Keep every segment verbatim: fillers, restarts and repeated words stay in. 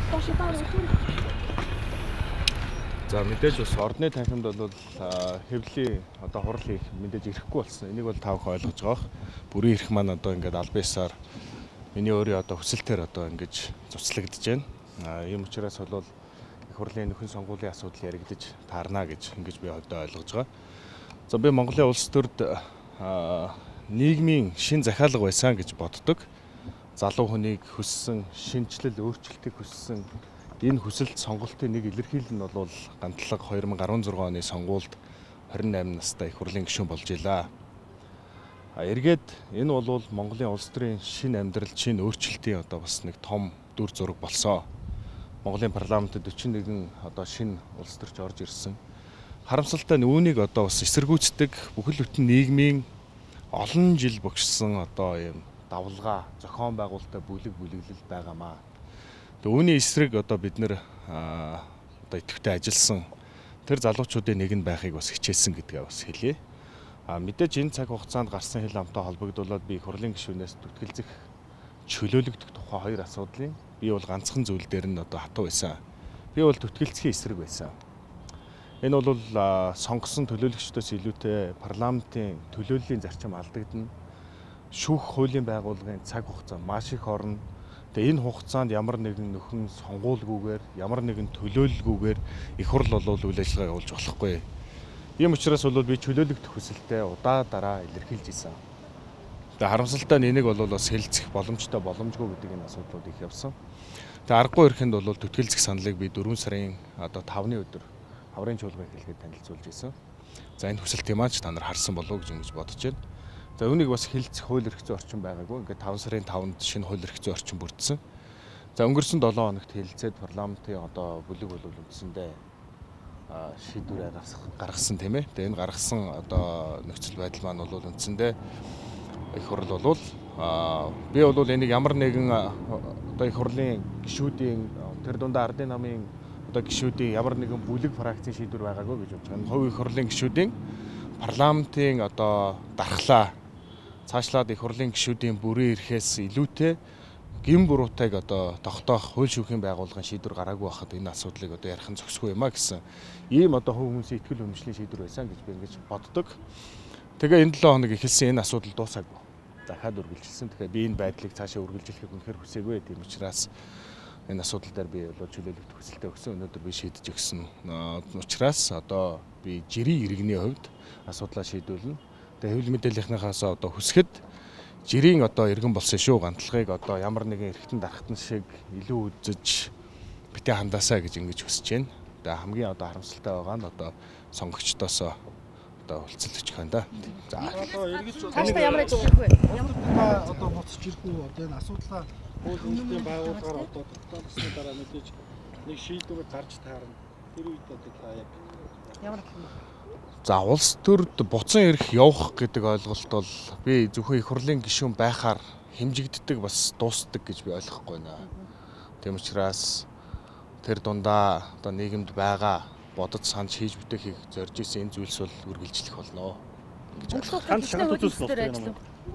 За мэдээж бас ордны танхимд бол хэвлэлийн одоо хурал хийх мэдээж ирэхгүй болсон. Энийг бол та бүхэн ойлгож байгаа. Бүрийн эрх маань одоо ингээд албан ёсоор миний өөрийн одоо хүсэлтээр одоо ингэж цуцлагдж байна. Ийм учраас бол их хурлын нөхөн сонгуулийн асуудал яригдж таарна гэж ингэж би одоо ойлгож байгаа. За би Монголын улс төрд нийгмийн шин захиалга байсан гэж боддог. Залуу хүнийг хүссэн, шинжлэл өөрчлөлтийг хүссэн энэ хүсэлт сонголтын нэг илэрхийлэл нь бол гантлаг две тысячи дөрвөн оны сонгуульд двадцать восемь настай их хурлын гишүүн болж илаа. Эргээд энэ бол Монголын улс төрийн шинэ амьдрал, шинэ өөрчлөлтийн одоо бас нэг том дүр зураг болсон. Монголын парламентод forty-one одоо шинэ улс төрч орж ирсэн. Харамсалтай нь үүнийг одоо бас эсэргүүцдэг бүхэл бүтэн нийгмийн олон жил богшсон одоо юм давлгаа, зохион байгуулалттай бүлэг бүлэглэл байгаамаа. Тэгээ үүний эсрэг одоо бид нэр одоо идэвхтэй ажилласан тэр залуучуудын нэг нь байхыг бас хичээсэн гэдгээ бас хэлье. А мэдээж энэ цаг хугацаанд гарсан хил амтай холбогдуулаад би их хурлын гишүүнээс түтгэлзэх чөлөөлөгдөх тухай хоёр асуудлын би бол ганцхан зүйл дээр нь одоо хатуу байсан. Би бол түтгэлцхийн эсрэг байсан. Энэ бол сонгосон төлөөлөгчдөөс илүүтэй парламентын төлөөллийн зарчим алдагдана. Шүүх хуулийн байгууллагын цаг хугацаа маш их орно. Тэгээ энэ хугацаанд ямар нэгэн нөхөн сонгуулгүйгээр, ямар нэгэн төлөөлөлгүйгээр их хурл бол үйл ажиллагаа явуулж болохгүй. Ийм учраас бол би чөлөөлөгдөх хүсэлтэд удаа дараа илэрхийлж исэн. Тэгээ харамсалтай нь энийг бол бас хэлцэх боломжтой боломжгүй гэдэг энэ асуудлууд их явсан. Тэгээ аргагүй ирэхэнд бол түтгэлзэх саналыг би дөрвөн сарын одоо тавны өдөр хаврын чуулгыг хэлгээд танилцуулж исэн. За энэ хүсэлтийг маань та нар харсан болов уу гэж ингэж бодож байна. За үүнийг бас хэлцэх хууль эрх зүйн орчин байгаагүй. Ингээд таван сарын таванд шинэ хууль эрх зүйн орчин бүрдсэн. За өнгөрсөн долоон хоногт хэлэлцээд парламентын одоо бүлэг бол үндсэндээ шийдвэр гаргасан тийм ээ. Тэгээ энэ гаргасан одоо нөхцөл байдал маань бол үндсэндээ их хурл болвол би бол энийг ямар нэгэн одоо их хурлын гишүүдийн тэр дундаа ардын намын одоо гишүүдийн ямар нэгэн бүлэг фракцийн шийдвэр байгаагүй гэж бодож байна. Хувь их хурлын гишүүдийн парламентын одоо дархлаа цаашлаад их хурлын гишүүдийн бүрийн эрхээс илүүтэй гин буруутайг одоо тогтоох хууль шүүхийн байгууллагын шийдвэр гараагүй байхад энэ асуудлыг одоо ярих нь зохисгүй юм а гэсэн ийм одоо хувь хүмүүсийн итгэл үнэмшлийн шийдвэр байсан гэж би ингэж боддог. Тэгээ энэ seven хоног эхэлсэн энэ асуудал дуусаагүй. Дахиад үргэлжилсэн. Тэгэхээр би энэ байдлыг цаашаа үргэлжлэхийг үнэхээр хүсээгүй. Тийм учраас энэ асуудал дээр би бол чөлөөлөлт хүсэлтэй өгсөн. Өнөөдөр би шийдэж өгсөн учраас одоо би жирийн иргэний хувьд асуудлаа шийдүүлнэ. Тэгээ хэвлэл мэдээллийнхнээс одоо хүсэхэд жирийн одоо иргэн болсон шүү гантлагыг одоо ямар нэгэн эргэтэн дарахтан шиг илүү үзэж битээ хандаасаа гэж ингэж хүсэж байна. Тэгээ хамгийн одоо харамсалтай байгаа нь одоо сонгогчдоос одоо хөлцөлдөж байна да. За. Одоо эргэж цаашдаа ямар ажиллах вэ? Ямар одоо буцаж ирэх үү? Одоо энэ асуудлаа хууль үндэстний байгууллагаар одоо тогтоосны дараа мэдээж нэг шийдвэр гарч таарна. Тэр үед одоо та яг ямар За улс төрд буцан ирэх явах гэдэг ойлголт бол би зөвхөн их хурлын гишүүн байхаар хэмжигддэг бас дуустдаг гэж би ойлгохгүй байна. Тийм учраас тэр дундаа одоо нийгэмд байгаа бодож санаж хийж бүтэхийг зорж исэн энэ зүйлс бол үргэлжлэх болно гэж байна.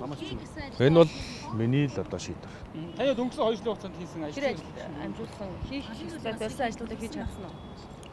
Энэ бол миний л одоо шийдвэр. Таяа өнгөрсөн хоёр жилийн хугацаанд хийсэн ажил амжуулсан хийх хэрэгтэй зорьсон ажлуудыг хийж чадсан уу?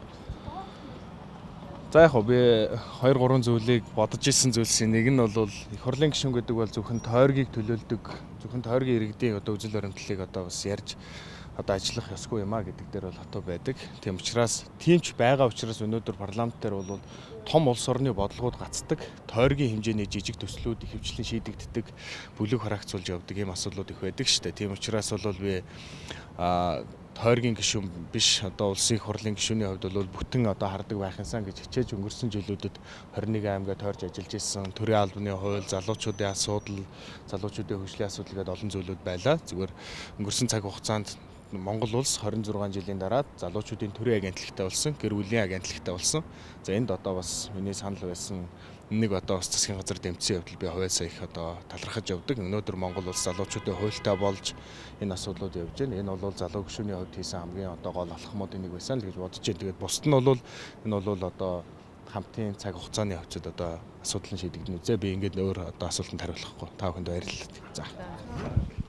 За яг би two three зүйлийг бодож исэн зүйлсийн нэг нь бол их хурлын гишүүн гэдэг бол зөвхөн тойргийг төлөөлдөг, зөвхөн тойргийн иргэдийн одоо үзэл баримтлалыг одоо бас ярьж одоо ажиллах ёсгүй юм а гэдэг дээр бол хатуу байдаг. Тийм учраас тиймч байгаа учраас өнөөдөр парламент дээр бол том улс орны бодлогууд гацдаг, тойргийн хэмжээний жижиг төслүүд ихэвчлэн шийдэгддэг, бүлэг хараагцуулж явдаг ийм асуудлууд их байдаг шүү дээ. Тийм учраас бол би а тойргийн гишүүн биш одоо улсын их хурлын гишүүний хувьд бол бүтэн одоо хардаг байх юмсан гэж хичээж өнгөрсөн жилүүдэд twenty-one аймагт тойрж ажиллаж исэн төрийн албаны хууль, залуучуудын асуудал, залуучуудын хөгжлийн асуудал гэдэг олон зүйлүүд байлаа. Зүгээр өнгөрсөн цаг хугацаанд Монгол улс twenty-six жилийн дараа залуучуудын төрийн агентлагтай болсон, гэр бүлийн агентлагтай болсон. За энд одоо бас миний санал байсан нэг одоо бас засгийн газар дэмжсэн явдал би хувьяасаа их одоо талархаж явдаг. Өнөөдөр Монгол улс залуучуудын хуультай болж энэ асуудлууд явж байна. Энэ бол залуу гишүүний хувьд хийсэн хамгийн одоо гол алхмуудын нэг байсан л гэж бодож байна. Тэгээд бусд нь бол энэ бол одоо хамтын цаг хугацааны хавцад одоо асуудал нь шийдэгдэнэ үзээ. Би ингээд өөр одоо асуултанд хариулахгүй. Та бүхэнд баярлалаа. За.